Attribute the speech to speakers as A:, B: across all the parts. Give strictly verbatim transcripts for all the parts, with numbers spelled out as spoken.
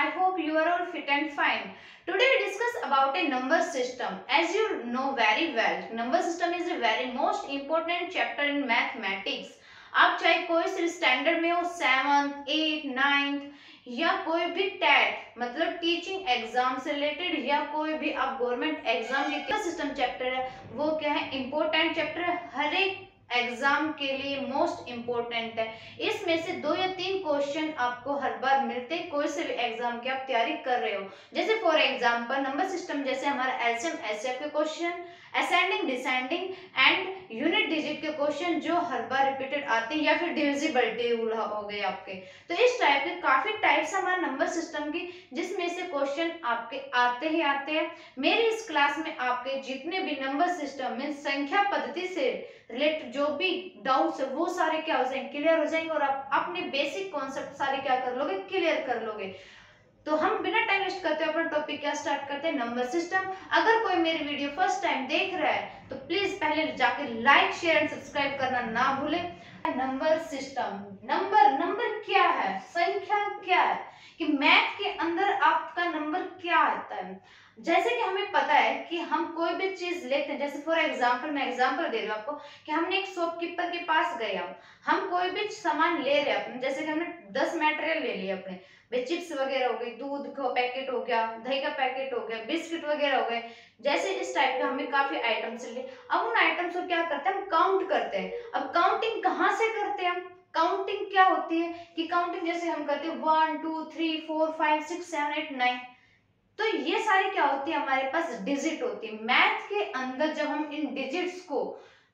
A: I hope you are all fit and fine. Today we discuss about a number system. As you know very well, number system is a very most important chapter in mathematics. आप चाहे कोई सी standard में हो, seventh, eight, ninth या कोई भी TET मतलब teaching exam से रिलेटेड या कोई भी आप गवर्नमेंट एग्जाम के सिस्टम चैप्टर है, वो क्या है, इम्पोर्टेंट चैप्टर है, हर एक एग्जाम के लिए मोस्ट इम्पोर्टेंट है। इसमें से दो या तीन क्वेश्चन आपको हर बार मिलते हैं कोई से भी एग्जाम की आप तैयारी कर रहे हो। जैसे फॉर एग्जांपल नंबर सिस्टम, जैसे हमारा एलसीएम एचसीएफ के question, ascending descending and unit digit के क्वेश्चन जो हर बार रिपीटेड आते हैं, या फिर डिविजिबिलिटी रूल हो गए आपके। तो इस टाइप के काफी टाइप्स हमारे नंबर सिस्टम की, जिसमें से क्वेश्चन आपके आते ही आते हैं। मेरी इस क्लास में आपके जितने भी नंबर सिस्टम में संख्या पद्धति से रिलेटेड जो भी डाउट्स है वो सारे क्या हो जाएंगे, क्लियर हो जाएंगे, और आप अपने बेसिक कॉन्सेप्ट सारे क्या कर लोगे, क्लियर कर लोगे। तो हम बिना टाइम वेस्ट करते हुए अपना टॉपिक क्या स्टार्ट करते हैं, नंबर सिस्टम। अगर कोई मेरी वीडियो फर्स्ट टाइम देख रहा है तो प्लीज पहले जाके लाइक शेयर एंड सब्सक्राइब करना ना भूले। नंबर सिस्टम, नंबर नंबर क्या है, संख्या क्या है, कि मैथ के अंदर आपका नंबर क्या आता है। जैसे कि हमें पता है कि हम कोई भी चीज लेते हैं, जैसे फॉर एग्जांपल मैं एग्जांपल दे रही हूँ आपको कि हमने एक शॉपकीपर के पास गए, हम हम कोई भी सामान ले रहे हैं अपने, जैसे कि हमने दस मटेरियल ले लिए अपने, चिप्स वगैरह हो गई, दूध का पैकेट हो गया, दही का पैकेट हो गया, बिस्किट वगैरह हो गए, जैसे इस टाइप के हमें काफी आइटम्स लिए। अब उन आइटम्स को क्या करते हैं, हम काउंट करते हैं। अब काउंटिंग कहाँ से करते हैं हम, काउंटिंग क्या होती है कि काउंटिंग जैसे हम करते हैं one two three four five six seven eight nine, तो ये सारी क्या होती है, हमारे पास डिजिट होती है। मैथ के अंदर जब हम इन डिजिट्स को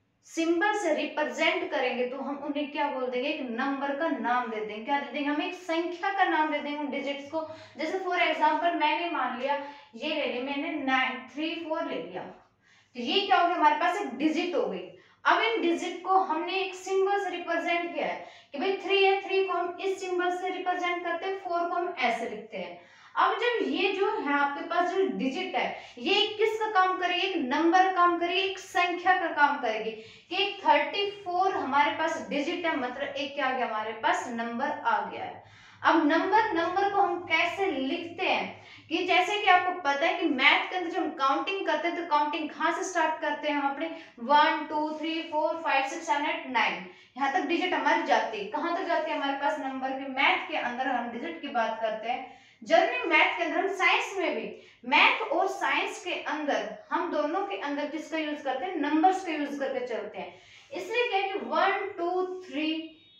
A: सिंबल से रिप्रेजेंट करेंगे तो हम उन्हें क्या बोल देंगे, एक नंबर का नाम दे देंगे। क्या दे देंगे, हम एक संख्या का नाम दे देंगे उन डिजिट्स को। जैसे फॉर एग्जांपल मैंने मान लिया ये ले ली, मैंने नाइन थ्री फोर ले लिया, तो ये क्या हो गया, हमारे पास एक डिजिट हो गई। अब इन डिजिट को हमने एक सिंबल से रिप्रेजेंट किया है कि भाई थ्री है, थ्री को हम इस सिंबल से रिप्रेजेंट करते हैं, फोर को हम ऐसे लिखते हैं। अब जब ये जो है आपके पास जो डिजिट है, ये किसका काम करेगी, एक नंबर काम करेगी, एक संख्या का काम करेगी। कि थर्टी फोर हमारे पास डिजिट है, मतलब एक क्या आ गया, हमारे पास नंबर आ गया है। अब नंबर नंबर को हम कैसे लिखते हैं, कि जैसे कि आपको पता है कि मैथ के अंदर जब हम काउंटिंग करते हैं तो काउंटिंग कहाँ से स्टार्ट करते हैं, हम अपने one two three four five six seven eight nine, यहाँ तक डिजिट हमारी जाती है। कहाँ तक जाती है हमारे पास नंबर के, मैथ के अंदर हम डिजिट की बात करते हैं। जर्नल मैथ के अंदर, हम साइंस में भी, मैथ और साइंस के अंदर हम दोनों के अंदर किसका यूज करते हैं, नंबर्स का यूज करके चलते हैं। इसलिए क्या है कि one two three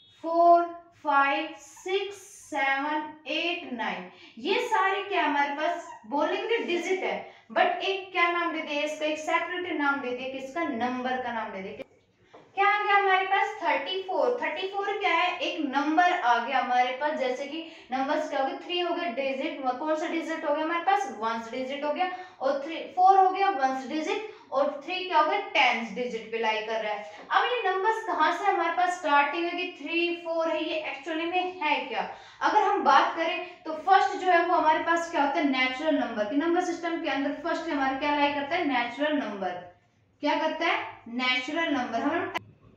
A: four five six seven eight nine, ये सारे क्या हमारे पास बोलने के लिए डिजिट है, बट एक क्या नाम दे दिए इसका, एक सेपरेट नाम दे दिए, किसका, नंबर का नाम दे दिए। क्या आ गया हमारे पास थर्टी फोर, थर्टी फोर क्या है, एक नंबर आ गया हमारे पास। जैसे कि नंबर्स क्या हो गए, थ्री हो गया डिजिट, कौन सा डिजिट हो गया हमारे पास, वंस डिजिट हो गया, और थ्री फोर हो गया वंस डिजिट, और थ्री क्या हो गया, टेंस डिजिट बिलाई कर रहा है। अब ये नंबर्स कहाँ से हमारे पास स्टार्टिंग है कि थ्री फोर है, ये एक्चुअली में है क्या, अगर हम बात करें तो फर्स्ट जो है वो हमारे पास क्या होता है, नेचुरल नंबर। कि नंबर सिस्टम के अंदर फर्स्ट हमारे क्या लाई करता है, नेचुरल नंबर। क्या करता है, नेचुरल नंबर। हम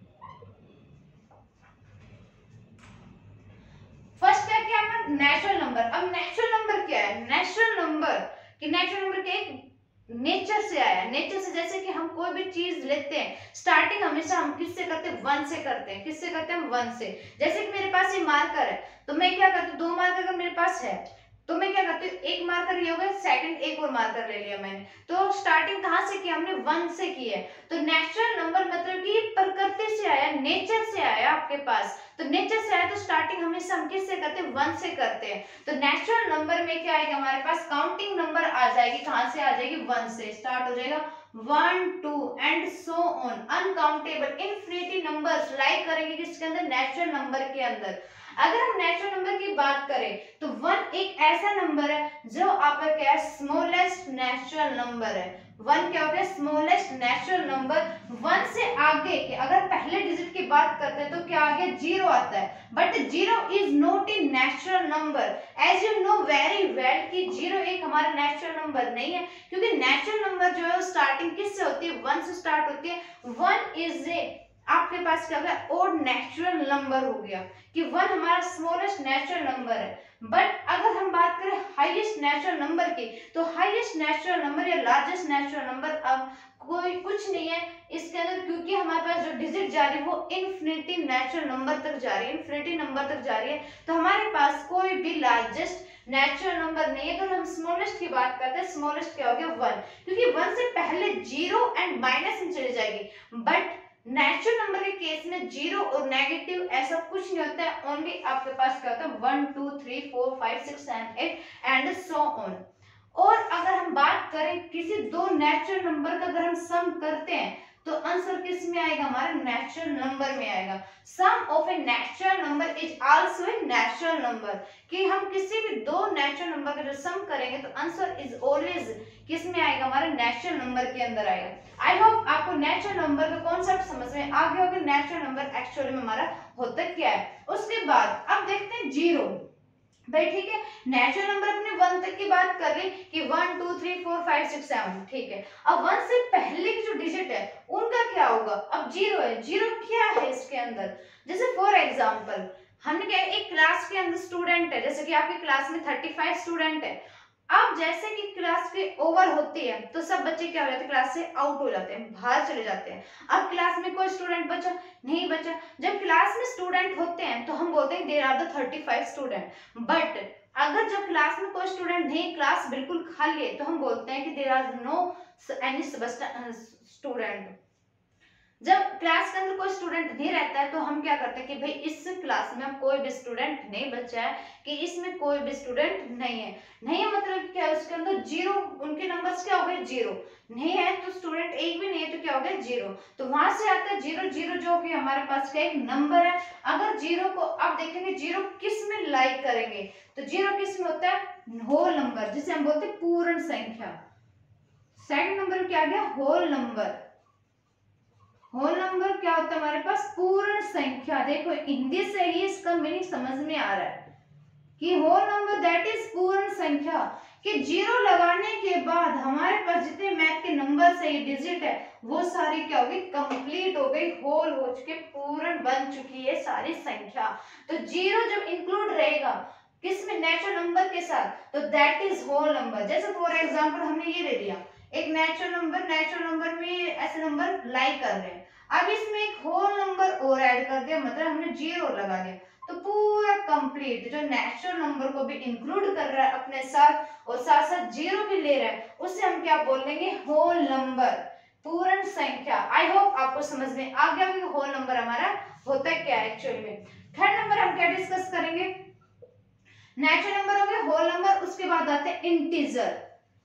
A: फर्स्ट क्या किया हमने, नेचुरल नंबर। अब नेचुरल नंबर क्या है, नेचुरल नंबर कि नेचुरल नंबर के एक नेचर से आया, नेचर से, जैसे कि हम कोई भी चीज लेते हैं स्टार्टिंग हमेशा हम किससे करते हैं, वन से करते हैं। किससे करते हैं, हम वन से। जैसे कि मेरे पास ये मार्कर है तो मैं क्या करती हूँ, दो मार्कर अगर मेरे पास है तो मैं क्या करती हूँ, एक मार्कर ये हो गया, सेकंड एक और मार्कर ले लिया मैंने, तो स्टार्टिंग कहाँ से की, हमने वन से की है। तो नेचुरल नंबर मतलब कि प्रकृति से आया, नेचर से आया आपके पास, तो नेचर से आया तो स्टार्टिंग हमेशा हम किससे करते हैं, वन से करते हैं। तो नेचुरल नंबर में क्या आएगा हमारे पास, काउंटिंग नंबर आ जाएगी, कहाँ से आ जाएगी, वन से स्टार्ट हो जाएगा, one two and so on, uncountable infinity numbers like करेंगे किसके अंदर, नेचुरल नंबर के अंदर। अगर हम नेचुरल नंबर की बात करें तो वन एक ऐसा नंबर है जो आपका क्या है, स्मॉलेस्ट नेचुरल नंबर है। वन क्या हो गया, स्मॉलेस्ट नेचुरल नंबर। वन से आगे के अगर पहले डिजिट की बात करते हैं तो क्या आगे, जीरो आता है, but zero is not a natural number. As you know very well कि जीरो एक हमारा नेचुरल नंबर नहीं है, क्योंकि नेचुरल नंबर जो है वो स्टार्टिंग किससे होती है, वन से स्टार्ट होती है। वन इज ए आपके पास क्या हो गया, ओड नेचुरल नंबर हो गया, कि वन हमारा स्मॉलेस्ट नेचुरल नंबर है। बट अगर हम बात करें हाईएस्ट नेचुरल नंबर की, तो हाईएस्ट नेचुरल नंबर या लार्जेस्ट नेचुरल नंबर अब कोई कुछ नहीं है इसके अंदर, क्योंकि हमारे पास जो डिजिट जा रही है वो इन्फिनिटी नेचुरल नंबर तक जा रही है, इन्फिनिटी नंबर तक जा रही है। तो हमारे पास कोई भी लार्जेस्ट नेचुरल नंबर नहीं है। अगर हम स्मॉलेस्ट की बात करते हैं, स्मॉलेस्ट क्या हो गया वन, क्योंकि वन से पहले जीरो एंड माइनस में चली जाएगी। बट नेचुरल नंबर के केस में जीरो और नेगेटिव ऐसा कुछ नहीं होता है, ओनली आपके पास क्या होता है one two three four five six seven eight and so on. और अगर हम बात करें किसी दो नेचुरल नंबर का अगर हम सम करते हैं तो आंसर किस में आएगा, हमारा नेचुरल नंबर में आएगा। Sum of a natural number is also a natural number, कि हम किसी भी दो नेचुरल नंबर का जो सम करेंगे तो आंसर इज ऑलवेज किस में आएगा, हमारे नेचुरल नंबर के अंदर आएगा। आई होप आपको नेचुरल नंबर का कॉन्सेप्ट समझ में आ गया होगा, नेचुरल नंबर एक्चुअली में हमारा होता क्या है। उसके बाद अब देखते हैं जीरो। भाई ठीक है, नेचुरल नंबर अपने वन तक की बात कर रही कि one two three four five six seven, ठीक है। अब वन से पहले की जो डिजिट है उनका क्या होगा, अब जीरो है, जीरो क्या है इसके अंदर, जैसे फॉर एग्जांपल हमने क्या एक क्लास के अंदर स्टूडेंट है, जैसे कि आपकी क्लास में थर्टी फाइव स्टूडेंट है। अब जैसे कि क्लास के ओवर होती है तो सब बच्चे क्या हो जाते हैं, क्लास से आउट हो जाते हैं, बाहर चले जाते हैं। अब क्लास में कोई स्टूडेंट बचा नहीं बचा। जब क्लास में स्टूडेंट होते हैं तो हम बोलते हैं there are the thirty five student. But अगर जब क्लास में कोई स्टूडेंट नहीं, क्लास बिल्कुल खाली है, तो हम बोलते हैं कि there are no any student. जब क्लास के अंदर कोई स्टूडेंट नहीं रहता है तो हम क्या करते हैं कि भाई इस क्लास में अब कोई भी स्टूडेंट नहीं बचा है, कि इसमें कोई भी स्टूडेंट नहीं है। नहीं है मतलब क्या है, उसके अंदर जीरो, उनके नंबर्स क्या हो गए जीरो, नहीं है तो स्टूडेंट एक भी नहीं है तो क्या हो गया जीरो। तो वहां से आता है जीरो, जीरो जो कि हमारे पास क्या एक नंबर है। अगर जीरो को अब देखेंगे जीरो किस में लाइक करेंगे, तो जीरो किस में होता है, होल नंबर, जिसे हम बोलते हैं पूर्ण संख्या। सेकंड नंबर क्या आ गया, होल नंबर। होल नंबर क्या होता है हमारे पास, पूर्ण संख्या। देखो हिंदी से ही इसका मीनिंग समझ में आ रहा है कि होल नंबर दैट इज पूर्ण संख्या, कि जीरो लगाने के बाद हमारे पास जितने मैथ के नंबर से ये डिजिट है वो सारी क्या होगी, कंप्लीट हो गई, होल हो चुके, पूर्ण बन चुकी है सारी संख्या। तो जीरो जब इंक्लूड रहेगा किसमें, नेचुरल नंबर के साथ, तो दैट इज होल नंबर। जैसे फॉर एग्जांपल हमने ये ले लिया एक नेचुरल नंबर, नेचुरल नंबर में ऐसे नंबर लाइक कर रहे हैं, अब इसमें एक होल नंबर और ऐड कर दिया, मतलब हमने जीरो लगा दिया, तो पूरा कंप्लीट जो नेचुरल नंबर को भी इंक्लूड कर रहा है अपने साथ और साथ साथ जीरो भी ले रहा है, उससे हम क्या बोल देंगे, होल नंबर, पूर्ण संख्या। आई होप आपको समझ में आ गया कि होल नंबर हमारा होता है क्या एक्चुअली में। थर्ड नंबर हम क्या डिस्कस करेंगे, नेचुरल नंबर हो गया, होल नंबर, उसके बाद आते हैं इंटीजर।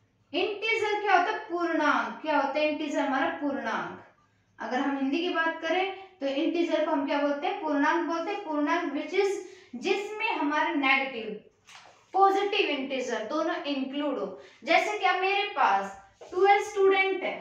A: इंटीजर क्या होता है, पूर्णांक। क्या होता है इंटीजर, हमारा पूर्णांक। अगर हम हिंदी की बात करें तो इंटीजर को हम क्या बोलते हैं, पूर्णांक बोलते हैं। पूर्णांक विच इज जिसमें हमारे नेगेटिव पॉजिटिव इंटीजर दोनों इंक्लूड हो। जैसे कि अब मेरे पास ट्वेल्व स्टूडेंट है,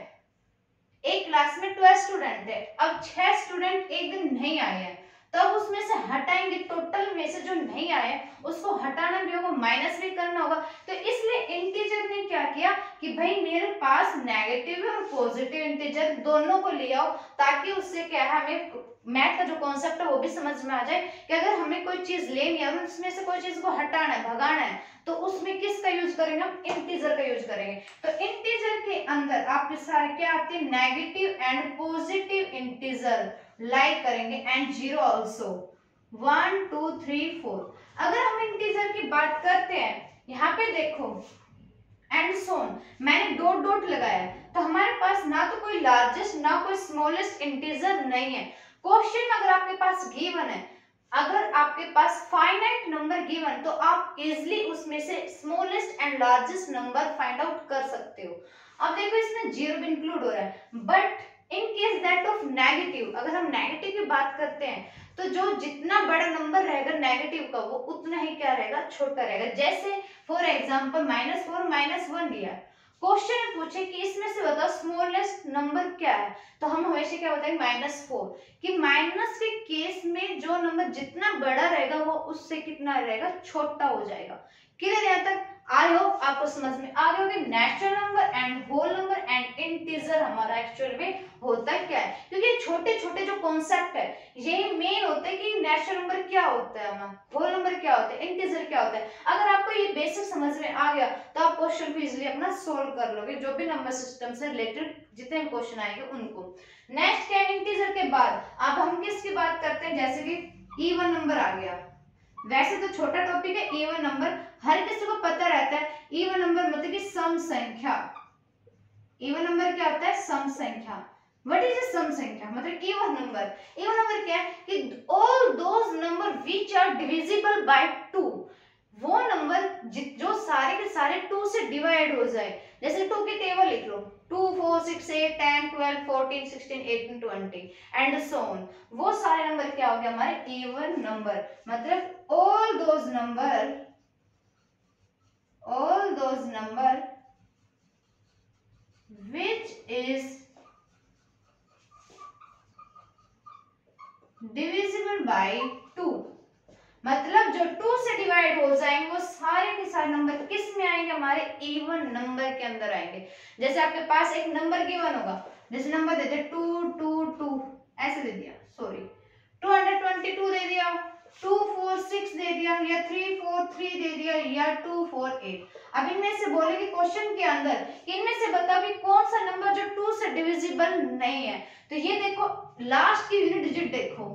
A: एक क्लास में ट्वेल्व स्टूडेंट है, अब छह स्टूडेंट एक दिन नहीं आए हैं, तो अब उसमें से हटाएंगे, टोटल में से जो नहीं आए उसको हटाना भी होगा, माइनस भी करना होगा। तो इसलिए इंटीजर ने क्या किया कि भाई मेरे पास नेगेटिव और पॉजिटिव इंटीजर दोनों को ले आओ, ताकि उससे क्या है हमें मैथ का जो कॉन्सेप्ट है वो भी समझ में आ जाए कि अगर हमें कोई चीज लेनी है और उसमें से कोई चीज को हटाना है, भगाना है, तो उसमें किसका यूज करेंगे, हम इंटीजर का यूज करेंगे। तो इंटीजर के अंदर आपके सारे क्या आते हैं, negative and positive integer like करेंगे and zero also, one two three four. अगर हम इंटीजर की बात करते हैं, यहाँ पे देखो एंड सोन, मैंने डॉट डॉट लगाया, तो हमारे पास ना तो कोई लार्जेस्ट ना कोई स्मॉलेस्ट इंटीजर नहीं है। क्वेश्चन अगर आपके पास गिवन है, अगर आपके पास फाइनाइट नंबर गिवन, तो आप इजिली उसमें से smallest and largest number find out कर सकते हो। अब देखो इसमें जीरो भी इंक्लूड हो रहा है, but in case that of negative, अगर हम नेगेटिव की बात करते हैं तो जो जितना बड़ा नंबर रहेगा नेगेटिव का वो उतना ही क्या रहेगा, छोटा रहेगा। जैसे for example minus four minus one दिया, क्वेश्चन में पूछे कि इसमें से बताओ स्मॉलेस्ट नंबर क्या है, तो हम हमेशा क्या बताएंगे माइनस फोर, कि माइनस के केस में जो नंबर जितना बड़ा रहेगा वो उससे कितना रहेगा, छोटा हो जाएगा। क्लियर यहाँ तक? आई होप आपको समझ में आ गया होगा natural number and whole number and integer हमारा एक्चुअल में होता क्या है। है, क्योंकि छोटे छोटे जो कॉन्सेप्ट है यही मेन होते हैं कि नेचुरल नंबर क्या होता है, हमारा होल नंबर क्या होता है, इंटीजर क्या होता है। अगर आपको ये बेसिक समझ में आ गया तो आप क्वेश्चन को इजीली अपना सोल्व कर लोगे, जो भी नंबर सिस्टम से रिलेटेड जितने क्वेश्चन आएंगे उनको। नेक्स्ट क्या है, इंटीजर के बाद अब हम किसकी बात करते हैं, जैसे कि इवन नंबर आ गया। वैसे तो छोटा टॉपिक है इवन नंबर, हर किसी को पता रहता है। इवन नंबर मतलब कि सम संख्या। इवन नंबर क्या होता है, सम संख्या। व्हाट इज अ सम संख्या, मतलब इवन नंबर। इवन नंबर क्या है कि all those number which are divisible by two, वो नंबर जो सारे के सारे टू से डिवाइड हो जाए। जैसे टू की टेबल लिख लो, two four six eight ten twelve fourteen sixteen eighteen twenty and so on, वो सारे नंबर क्या हो गए हमारे इवन नंबर। मतलब all those number all those number which is divisible by two, मतलब जो टू से डिवाइड हो जाएंगे वो सारे के सारे नंबर किस में आएंगे, हमारे इवन नंबर के अंदर आएंगे। जैसे आपके पास एक नंबर गिवन होगा, जैसे नंबर देते टू टू टू ऐसे दे दिया, sorry two hundred twenty two दे दिया, टू फोर सिक्स दे दिया, या थ्री फोर थ्री दे दिया, या टू फोर एट। अब इनमें से बोलेगी क्वेश्चन के अंदर इनमें से बताओ कि कौन सा नंबर जो टू से डिविजिबल नहीं है। तो ये देखो लास्ट की यूनिट डिजिट देखो,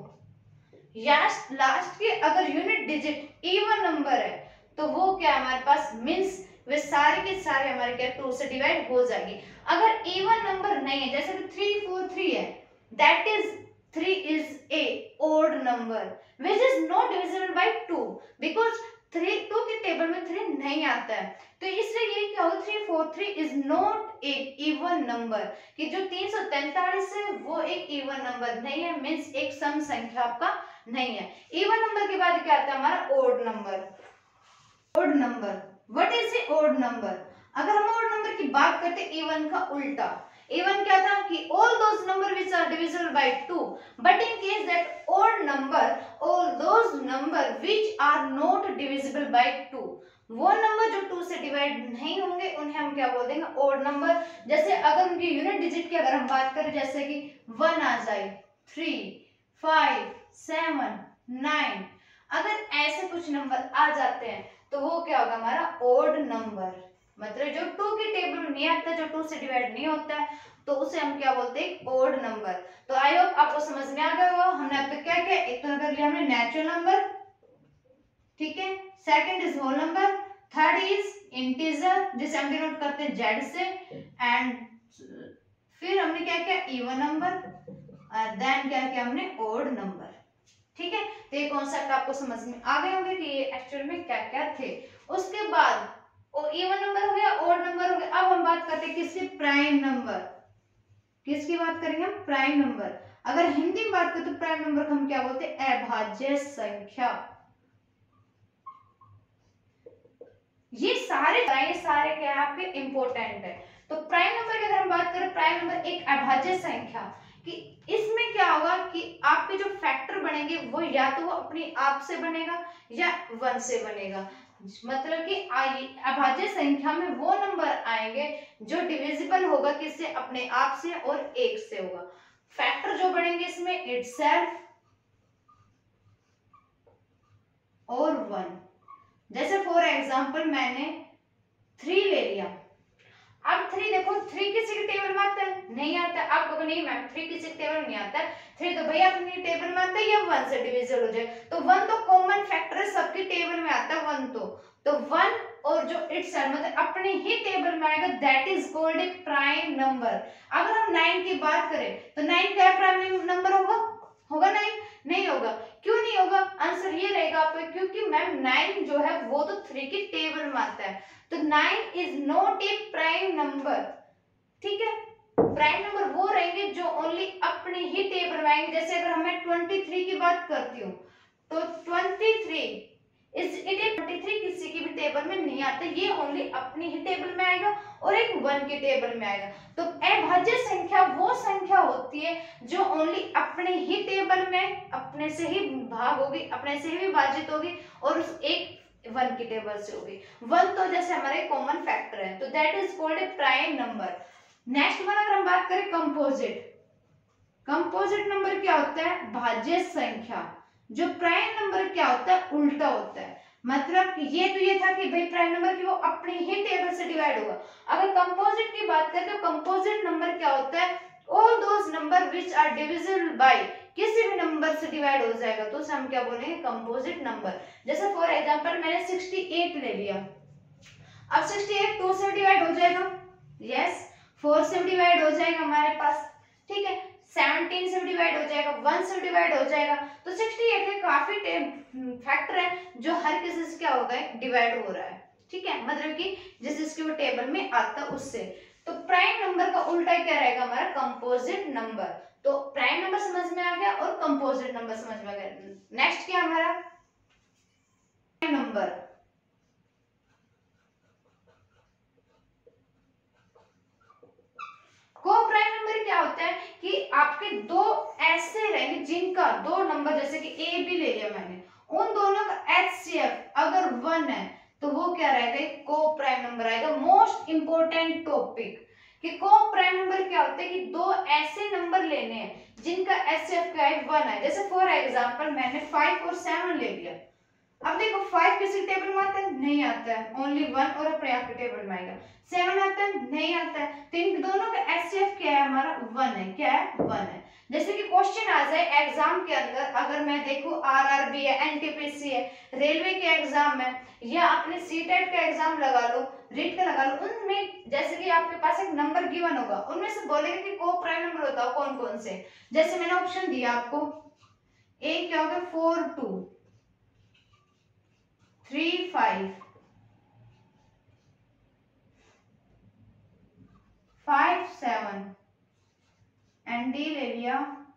A: यस लास्ट की अगर यूनिट डिजिट इवन नंबर है तो वो क्या हमारे पास मींस वे सारे के सारे हमारे क्या टू से डिवाइड हो जाएंगे। अगर इवन नंबर नहीं है, जैसे कि थ्री फोर थ्री है, that is three is a odd number which is not divisible by two because three two के टेबल में थ्री नहीं आता है, तो इसलिए ये क्या होगा, three four three is not a even number, कि जो तीन सौ तैंतालीस है वो एक इवन नंबर नहीं है, मींस एक सम संख्या आपका नहीं है। इवन नंबर के बाद क्या आता है हमारा odd number. Odd number, what is a odd number. अगर हम ओड नंबर की बात करते हैं इवन का उल्टा, इवन क्या था कि all those number which are divisible by two, but in case that odd number, all those number which are not divisible by two, वो नंबर जो टू से डिवाइड नहीं होंगे उन्हें हम क्या बोल देंगे, ओड नंबर। जैसे अगर उनकी यूनिट डिजिट की अगर हम बात करें, जैसे कि वन आ जाए, थ्री फाइव सेवन नाइन, अगर ऐसे कुछ नंबर आ जाते हैं तो वो क्या होगा हमारा ओड नंबर। मतलब जो टू की टेबल में नहीं आता, जो टू से डिवाइड नहीं होता है, तो उसे हम क्या बोलते हैं, ओड नंबर। तो आई होप आपको समझ में आ गया होगा। हमने अब तक क्या क्या, एक तो कर लिया हमने नेचुरल नंबर, ठीक है, second is whole number, third is integer जिसे हम डिनोट करते हैं जेड से, एंड फिर हमने क्या किया इवन नंबर, देन क्या किया हमने ओड नंबर। ठीक है, तो ये कॉन्सेप्ट आपको समझ में आ गए होंगे कि ये एक्चुअल में क्या क्या थे। उसके बाद इवन नंबर हो गया, ओड नंबर हो गया। अब हम बात करते हैं किसकी, प्राइम नंबर। किसकी बात करेंगे हम, प्राइम नंबर। अगर हिंदी में बात करें तो प्राइम नंबर को हम क्या बोलते हैं, अभाज्य संख्या। ये सारे ये सारे क्या है आपके इंपॉर्टेंट है। तो प्राइम नंबर की अगर हम बात करें, प्राइम नंबर एक अभाज्य संख्या, कि इसमें क्या होगा कि आपके जो फैक्टर बनेंगे वो या तो वो अपने आप से बनेगा या वन से बनेगा। मतलब कि अभाज्य संख्या में वो नंबर आएंगे जो डिविजिबल होगा किससे, अपने आप से और एक से होगा। फैक्टर जो बढ़ेंगे इसमें इटसेल्फ और वन। जैसे फॉर एग्जांपल मैंने थ्री ले लिया, अब थ्री देखो, थ्री किसी के टेबल में आता है, नहीं आता। आप कहोगे नहीं मैम थ्री किसी के टेबल में नहीं आता है, थ्री तो भैया अपनी टेबल में आता है या वन से डिविजिबल हो जाए। तो वन तो कॉमन फैक्टर है, सबके टेबल में आता है वन, तो तो वन और जो इटसेल्फ मतलब अपने ही टेबल में आएगा, that is called a prime number. अगर हम नाइन की बात करें तो नाइन क्या प्राइम नंबर होगा, होगा नाइन? नहीं होगा। क्यों नहीं होगा? आंसर ये रहेगा आपका, क्योंकि मैम नाइन जो है वो तो थ्री की टेबल में आता है, तो nine is not a prime number. ठीक है, प्राइम नंबर वो रहेंगे जो ओनली अपने ही टेबल में आएंगे। जैसे अगर मैं ट्वेंटी थ्री की बात करती हूँ तो twenty three is it twenty three किसी की भी टेबल में नहीं आता, ये ओनली अपनी ही टेबल में आएगा और एक वन के टेबल में आएगा। तो अभाज्य संख्या वो संख्या होती है जो ओनली अपने ही टेबल में अपने से ही भाग होगी, अपने से ही विभाजित होगी और उस एक वन की टेबल से होगी। वन तो जैसे हमारे कॉमन फैक्टर है, तो that is called a prime number. Next one अगर हम बात करें कंपोजिट, कंपोजिट नंबर क्या होता है? भाज्य संख्या। जो प्राइम नंबर क्या होता है? उल्टा होता है। मतलब ये तो ये था कि भाई प्राइम नंबर की वो अपने ही टेबल से डिवाइड होगा। अगर कंपोजिट की बात करें तो कंपोजिट नंबर क्या होता है? All those number which are divisible by, किसी भी नंबर से डिवाइड हो जाएगा तो उसे हम क्या बोलेंगे? Composite number. जैसे फॉर एग्जांपल मैंने अड़सठ ले लिया, अब अड़सठ टू से डिवाइड हो जाएगा, यस, फोर से डिवाइड हो जाएगा हमारे पास, ठीक है, सत्रह से डिवाइड हो जाएगा, वन से डिवाइड हो जाएगा। तो अड़सठ के काफी फैक्टर है जो हर किसी से क्या होगा? डिवाइड हो रहा है, ठीक है, मतलब कि जिस जिसके वो टेबल में आता है उससे। तो प्राइम नंबर का उल्टा क्या रहेगा? हमारा कंपोजिट नंबर। तो प्राइम नंबर समझ में आ गया और कंपोजिट नंबर समझ में आ गया। नेक्स्ट क्या हमारा? नंबर। को प्राइम नंबर क्या होता है कि आपके दो ऐसे रहेंगे जिनका दो नंबर, जैसे कि ए बी ले लिया मैंने, उन दोनों का एचसीएफ अगर वन है तो वो क्या रहेगा? को प्राइम नंबर आएगा। मोस्ट इंपोर्टेंट टॉपिक कि को प्राइम नंबर क्या होता है कि दो ऐसे नंबर लेने हैं जिनका एचसीएफ क्या है? वन है। जैसे फॉर एग्जांपल मैंने फाइव और सेवन ले लिया। अब देखो फाइव किसी टेबल में आता है? नहीं आता है, ओनली वन और अपने आप के टेबल में आएगा। सेवन आता है? नहीं आता है। तो इन दोनों का एचसीएफ क्या है? हमारा वन है। क्या है? वन है। जैसे कि क्वेश्चन आ जाए एग्जाम के अंदर, अगर मैं देखूं आरआरबी है, एनटीपीसी है, रेलवे के एग्जाम है, या अपने सीटेट का एग्जाम लगा लो, रीट का लगा लो, उनमें जैसे कि आपके पास एक नंबर गिवन होगा, उनमें से बोलेंगे कि को प्राइम नंबर होता है कौन कौन से। जैसे मैंने ऑप्शन दिया आपको, ए क्या होगा? Four two, three five, five seven, and डी ले लिया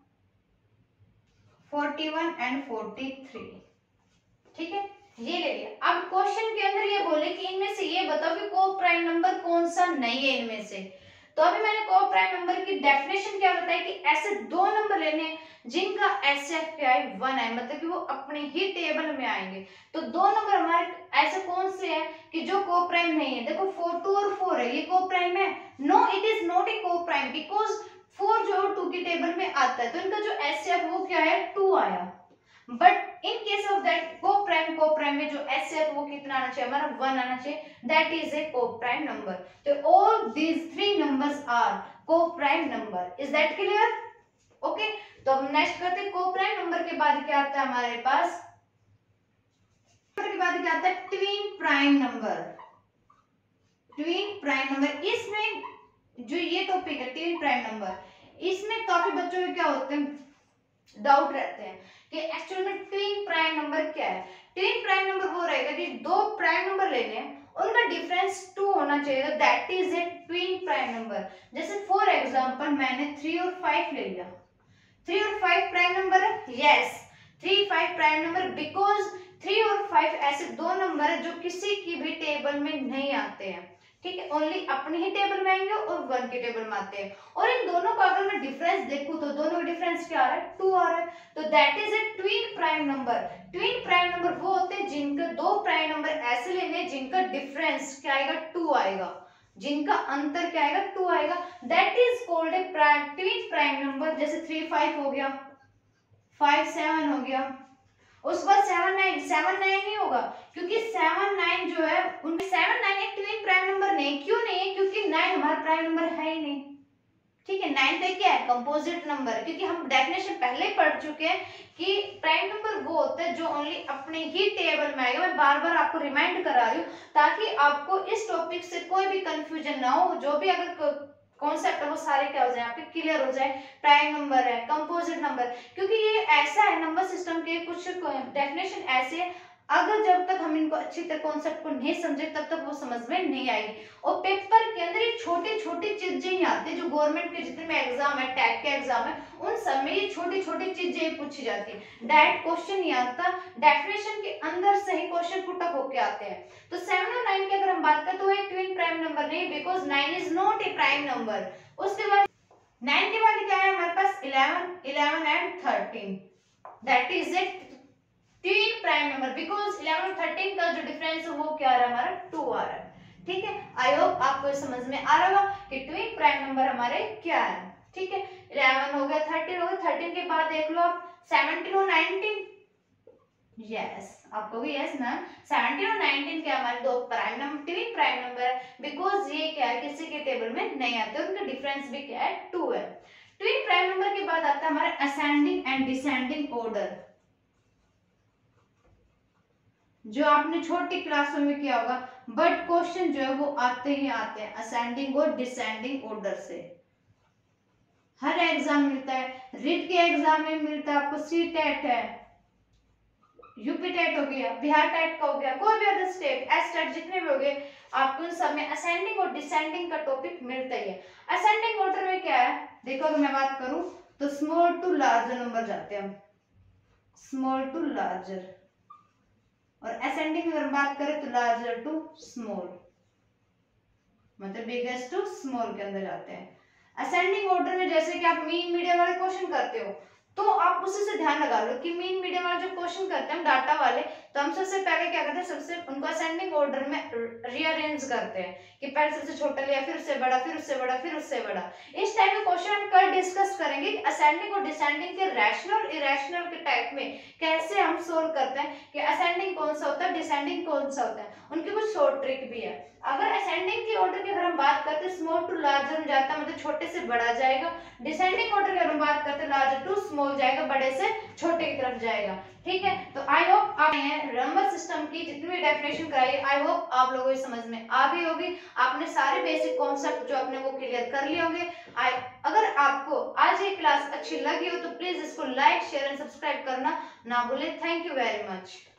A: forty one and forty three, ठीक है, ये ले लिया। अब क्वेश्चन के अंदर ये बोले कि इनमें से ये बताओ कि को प्राइम नंबर कौन सा नहीं है इनमें से। तो अभी मैंने को प्राइम नंबर की डेफिनेशन क्या बताई कि ऐसे दो नंबर लेने जिनका एचसीएफ क्या है? वन है, मतलब कि वो अपने ही टेबल में आएंगे। तो दो नंबर हमारे ऐसे कौन से हैं कि जो को प्राइम नहीं है? देखो फोर टू और फोर है, ये को प्राइम है? No, it is not a coprime, because four जो टू के टेबल में आता है तो इनका जो एचसीएफ वो क्या है? टू आया। But in case of that coprime, coprime में जो एचसीएफ वो कितना आना चाहिए? हमारा वन आना चाहिए। That is a coprime number. तो all these three numbers are coprime number. Is that clear? Okay, तो हम नेक्स्ट करते हैं को प्राइम नंबर के बाद क्या आता है हमारे पास? नंबर के बाद क्या आता है? Twin prime number. Twin prime number, इसमें जो ये टॉपिक है ट्विन प्राइम नंबर, इसमें काफी बच्चों के क्या होते हैं? डाउट रहते हैं कि एक्चुअल में ट्विन प्राइम नंबर क्या है। ट्विन प्राइम नंबर वो रहेगा कि दो प्राइम नंबर लेने हैं, उनका डिफरेंस टू होना चाहिए, that is a twin prime number. जैसे फॉर एग्जांपल मैंने थ्री और फाइव ले लिया, थ्री और फाइव प्राइम नंबर है, yes, three five prime number, because three और फाइव ऐसे दो नंबर है जो किसी की भी टेबल में नहीं आते हैं, ठीक है, ओनली अपने ही टेबल में आएंगे और वन के टेबल में आते हैं। और इन दोनों का अगर मैं डिफरेंस देखूं तो दोनों का डिफरेंस क्या आ रहा है? टू आ रहा है। तो that is a twin prime number. Twin prime number वो होते हैं जिनके दो प्राइम नंबर ऐसे लेने जिनका डिफरेंस क्या आएगा? टू आएगा, जिनका अंतर क्या आएगा? टू आएगा। That is called a twin prime number. जैसे थ्री फाइव हो गया, फाइव सेवन हो गया, उसके बाद सेवन नाइन, सेवन नाइन नहीं होगा क्योंकि सेवन नाइन जो है उनमें सेवन नाइन एक ट्विन प्राइम नंबर नहीं। क्यों नहीं है? क्योंकि नाइन हमारा प्राइम नंबर है ही नहीं, ठीक है। नाइन तो क्या है? कंपोजिट नंबर, क्योंकि हम डेफिनेशन पहले ही पढ़ चुके हैं कि प्राइम नंबर वो होता है जो ओनली अपने ही टेबल में आएगा। मैं बार बार आपको रिमाइंड करा रही हूँ ताकि आपको इस टॉपिक से कोई भी कंफ्यूजन ना हो। जो भी अगर कॉन्सेप्ट है वो सारे क्या हो जाए आपके क्लियर हो जाए। प्राइम नंबर है, कंपोजिट नंबर, क्योंकि ये ऐसा है नंबर सिस्टम के कुछ डेफिनेशन ऐसे, अगर जब तक हम इनको अच्छी तरह कॉन्सेप्ट को नहीं समझे तब तक वो समझ में नहीं आएगी। और पेपर के अंदर ये छोटी छोटी चीजें ही आती है जो गवर्नमेंट के जितने में एग्जाम है, टैग के एग्जाम है, उन सब में ये छोटी छोटी चीजें पूछी जाती है। डायरेक्ट क्वेश्चन नहीं आता, डेफिनेशन के अंदर से ही क्वेश्चन पुट अप होके आते हैं। तो सेवन और नाइन की अगर हम बात करें तो एक ट्विन प्राइम नंबर नहीं, because nine is not a prime number. उसके बाद नाइन के बाद क्या है हमारे पास? Eleven, eleven and thirteen, that is it twin prime number, because eleven और थर्टीन का जो डिफरेंस है वो क्या आ रहा है? हमारा टू आ रहा है, ठीक है। आई होप आपको समझ में आ रहा होगा कि ट्विन प्राइम नंबर हमारे क्या है। ठीक है, इलेवन हो गया, थर्टीन हो गया, थर्टीन के बाद देख लो आप सेवनटीन और नाइनटीन। यस, आप कहोगे यस मैम, सेवनटीन और नाइनटीन क्या हमारे दो prime number, twin prime number है, बिकॉज ये क्या है किसी के टेबल में नहीं आते, उनका डिफरेंस भी क्या है टू है। ट्विन प्राइम नंबर के बाद आता है हमारा असेंडिंग एंड डिसेंडिंग ऑर्डर, जो आपने छोटी क्लासों में किया होगा, बट क्वेश्चन जो है वो आते ही आते हैं असेंडिंग और डिसेंडिंग ऑर्डर से, हर एग्जाम मिलता है, रीट के एग्जाम में मिलता है आपको, सी टेट है, यूपी टेट हो गया, बिहार टेट का हो गया, कोई भी अदर स्टेट, एस टेट जितने भी हो गए, आपको इन सब में असेंडिंग और डिसेंडिंग का टॉपिक मिलता ही है। असेंडिंग ऑर्डर में क्या है, देखो अगर मैं बात करूं तो स्मॉल टू लार्जर नंबर जाते हैं हम, स्मॉल टू लार्जर, और असेंडिंग अगर बात करें तो लार्जर टू स्मॉल, मतलब बिगेस्ट टू स्मॉल के अंदर जाते हैं। असेंडिंग ऑर्डर में जैसे कि आप मीन मीडियन वाले क्वेश्चन करते हो, तो आप उसी से ध्यान लगा लो कि मीन मीडियन वाले जो क्वेश्चन करते हैं हम डाटा वाले, तो हम सबसे पहले क्या करते हैं, सबसे उनको असेंडिंग ऑर्डर में रीअरेंज करते हैं कि पहले सबसे छोटा लिया, फिर उससे बड़ा, फिर उससे बड़ा, फिर उससे बड़ा। इस टाइप के क्वेश्चन हम कल डिस्कस करेंगे कि असेंडिंग और डिसेंडिंग के रैशनल इरेशनल के टाइप में कैसे हम सोल्व करते हैं, कि असेंडिंग कौन सा होता है, डिसेंडिंग कौन सा होता है, उनकी कुछ शॉर्ट ट्रिक भी है। अगर असेंडिंग की ऑर्डर की अगर हम बात करते हैं, स्मॉल टू लार्जर में जाता है, मतलब छोटे से बड़ा जाएगा। डिसेंडिंग ऑर्डर की अगर हम बात करते हैं, लार्जर टू स्मॉल जाएगा, बड़े से छोटे की तरफ जाएगा। ठीक है, तो आई होप आप नंबर सिस्टम की जितनी भी डेफिनेशन कराई, आई होप आप लोगों को समझ में आ गई होगी, आपने सारे बेसिक कॉन्सेप्ट जो आपने वो क्लियर कर लिए होंगे। अगर आपको आज ये क्लास अच्छी लगी हो तो प्लीज इसको लाइक शेयर एंड सब्सक्राइब करना ना भूलें। Thank you very much.